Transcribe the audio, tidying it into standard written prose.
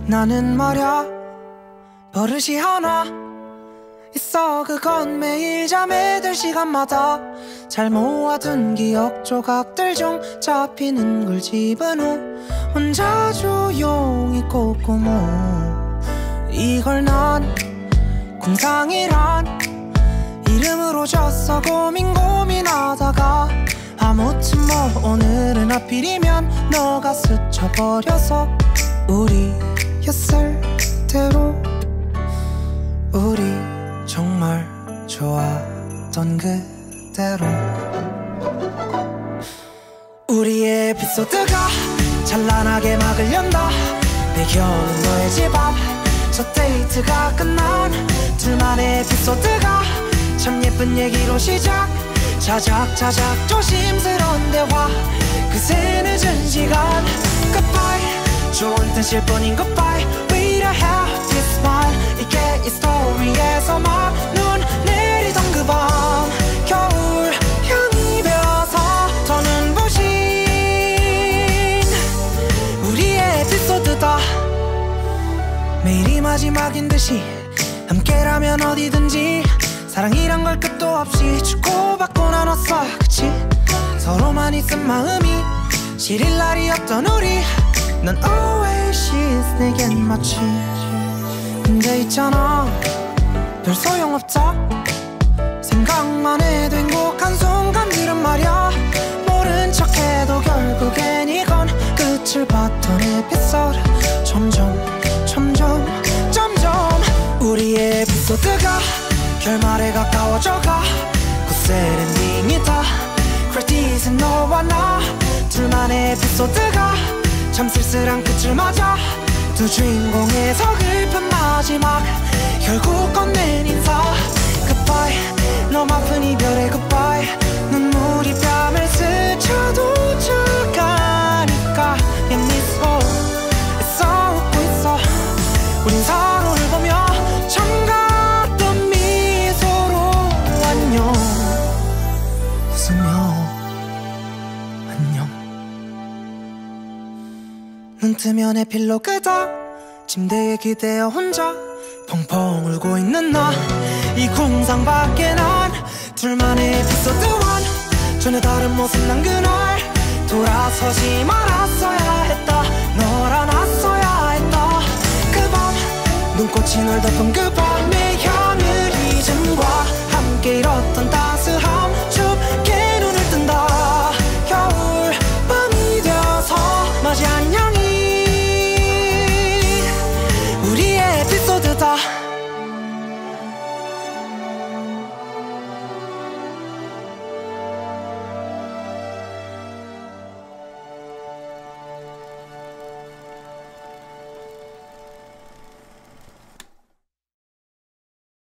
나는 말야 버릇이 하나 있어. 그건 매일 잠에 들 시간마다 잘 모아둔 기억 조각들 중 잡히는 걸 집은 후 혼자 조용히 꼼꼼호. 이걸 난 공상이란 이름으로 줬어. 고민하다가 아무튼 뭐 오늘은 하필이면 너가 스쳐버려서 우리였을 대로 우리 정말 좋았던 그대로. 우리의 에피소드가 찬란하게 막을 연다. 배경은 너의 집 앞 첫 데이트가 끝난 둘만의 에피소드가 참 예쁜 얘기로 시작. 자작자작 조심스러운 대화 그새 늦은 시간. Goodbye 좋은 뜻일 뿐인 goodbye. We don't have this one. 이게 이 스토리에서 막 눈 내리던 그 밤 겨울 향이 배어서 더 눈부신 우리의 에피소드다. 매일이 마지막인 듯이 함께라면 어디든지 사랑이란 걸 끝도 없이 주고받고 나눴어. 그치? 서로만 있은 마음이 시릴 날이 없던 우리. 넌 oasis 내겐 마치. 근데 있잖아 별 소용없다. 생각만 해도 행복한 순간들은 말야. 모른 척해도 결국엔 이건 끝을 봤던 에피소드. 점점 우리의 에피소드가 결말에 가까워져가. 굿셀 엔딩이다. 크레딧은 너와 나 둘만의 에피소드가 참 쓸쓸한 끝을 맞아. 두 주인공의 서글픈 마지막 결국 건넨 인사. Goodbye 너무 아픈 이별의 goodbye. 눈물이 뺨을 스쳐도 착하니까 내 미소 애써 웃고 있어. 우린 서로를 보며 정갔던 미소로 안녕 웃으며 안녕. 눈 뜨면 에필로그다. 침대에 기대어 혼자 펑펑 울고 있는 나. 이 공상 밖에 난 둘만의 에피소드 1. 전혀 다른 모습 난 그날 돌아서지 말았어야 했다. 널 안았어야 했다. 그 밤 눈꽃이 널 덮은 그 밤의 하늘 이즘과 함께 잃었던